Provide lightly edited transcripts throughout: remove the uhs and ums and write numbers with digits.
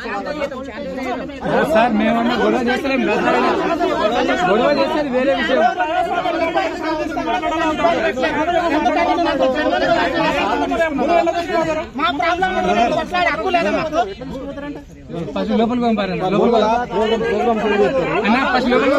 Sir మేమన్నా గొడవ చేస్తలేం గొడవ చేసేది వేరే విషయం. ఫస్ట్ లోపలికి పంపారండి. అన్న ఫస్ట్ లోపలికి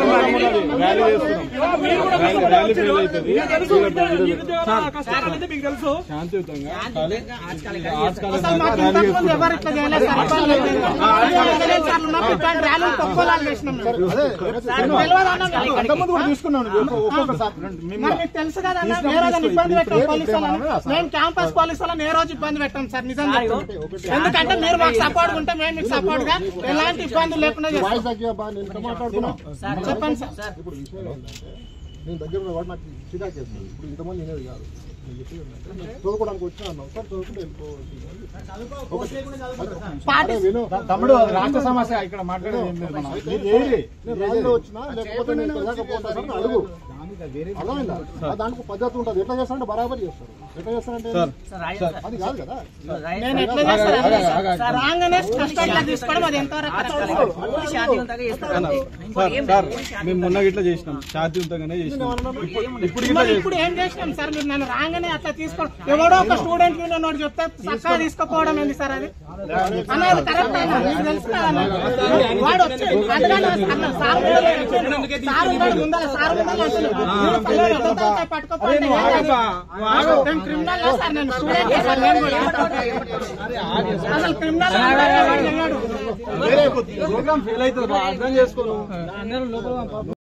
తెలుసు కదా ఇబ్బంది పెట్టాం పోలీసు వాళ్ళని. మేము క్యాంపస్ పోలీసు వాళ్ళని ఏ రోజు ఇబ్బంది పెట్టాం సార్ నిజం చెప్తుంటే. ఎందుకంటే మీరు మాకు సపోర్ట్ ఉంటే మేము మీకు సపోర్ట్ గా ఎలాంటి ఇబ్బందులు లేకుండా చెప్పండి సార్. నేను దగ్గర వాడు నాకు చికాకు చేస్తాను. ఇప్పుడు ఇంతమంది వినేది కాదు. నేను చెప్పి చదువుకోవడానికి వచ్చినా అన్నావు సార్, చదువుకుంటే వెళ్ళిపోవచ్చు. తమ్ముడు రాష్ట్ర సమస్య ఇక్కడ మాట్లాడేది రాజులో వచ్చినా లేకపోతే నేను వెళ్ళకపోతా సార్ అడుగు. అర్థమైందా? దానికి పద్ధతి ఉంటుంది. ఎట్లా చేస్తారంటే బరాబర్ చేస్తారు. ఎట్లా చేస్తారంటే అది కాదు కదా. నేను ఎట్లా చేస్తాను రాగానే తీసుకోవడం అది ఎంతవరకు మేము మొన్న ఇట్లా చేసినాం, శాంతియుతంగానే చేసినాం. ఇప్పుడు ఏం చేసినాం సార్? మీరు నన్ను రాగానే అట్లా తీసుకోవడం, ఎవడో ఒక స్టూడెంట్ యూనియన్ వాడు చెప్తే చక్కగా తీసుకోపోవడం ఏంటి సార్? అది అన్నది కరెక్ట్ అయినా మీకు తెలుసు కదా. వాడు వచ్చి పట్టుకోపోతే క్రిమినల్ సార్. నేను స్టూడెంట్ అసలు క్రిమినల్ ప్రోగ్రామ్ ఫెయిల్ అవుతుంది అర్థం చేసుకోను.